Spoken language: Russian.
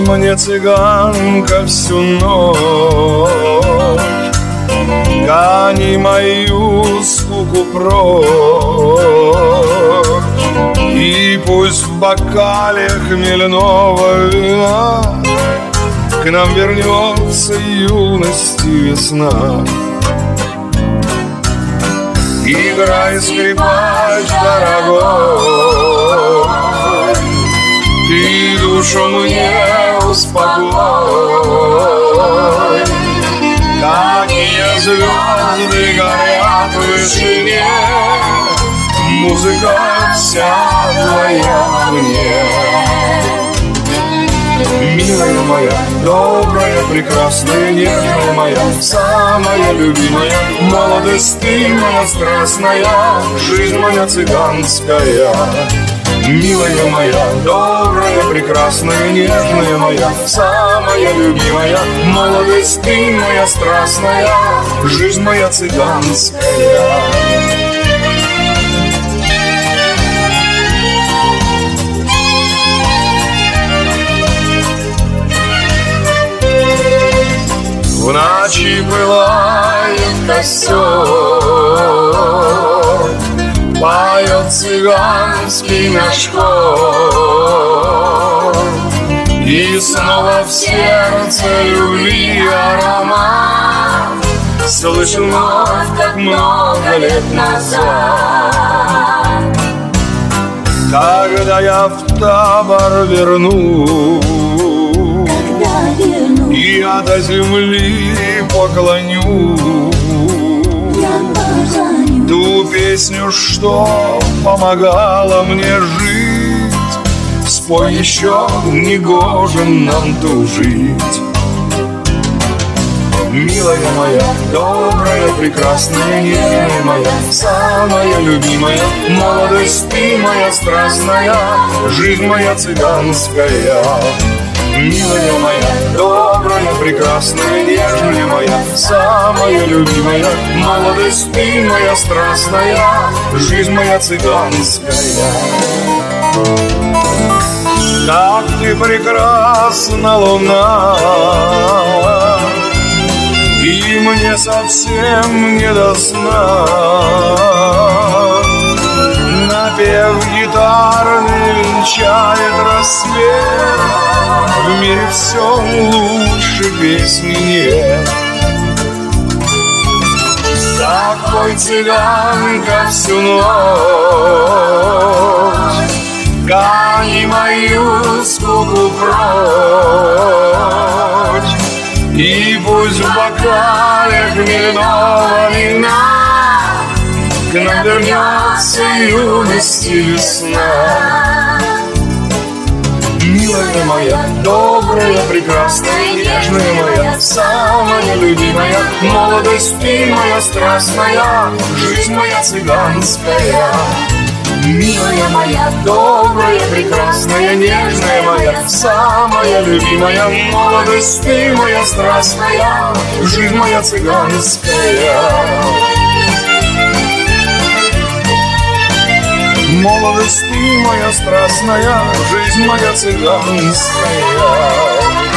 мне, цыганка, всю ночь, гони мою скуку прочь. И пусть в бокале хмельного вина к нам вернется юность и весна. Играй, скрипач дорогой, ты душу мне успокой. Какие звезды горят в вышине, музыка вся твоя мне. Милая моя, добрая, прекрасная, нежная моя, самая любимая, молодость ты моя страстная, жизнь моя цыганская. Милая моя, добрая, прекрасная, нежная моя, самая любимая, молодость ты моя страстная, жизнь моя цыганская. В ночи пылает костер, поет цыганский наш хор, и снова в сердце любви аромат слышу вновь, как много лет назад. Когда я в табор вернусь и я до земли поклонюсь ту песню, что помогала мне жить, спой еще, негоже нам тужить. Милая моя, добрая, прекрасная, нежная моя, самая любимая, молодость ты моя страстная, жизнь моя цыганская. Милая моя, добрая, прекрасная, нежная моя, самая любимая, молодость ты моя страстная, жизнь моя цыганская. Как ты прекрасна, луна, и мне совсем не до сна. Напев гитарный венчает рассвет, в мире все лучше песни нет. Такой цыганка всю ночь, гони мою скуку прочь, и пусть в бокале хмельного вина к нам вернется юность и весна. Милая моя, добрая, прекрасная, нежная моя, самая любимая, молодость ты моя страстная, жизнь моя цыганская. Милая моя, добрая, прекрасная, нежная моя, самая любимая, молодость ты моя страстная, жизнь моя цыганская. Молодость ты моя страстная, жизнь моя цыганская.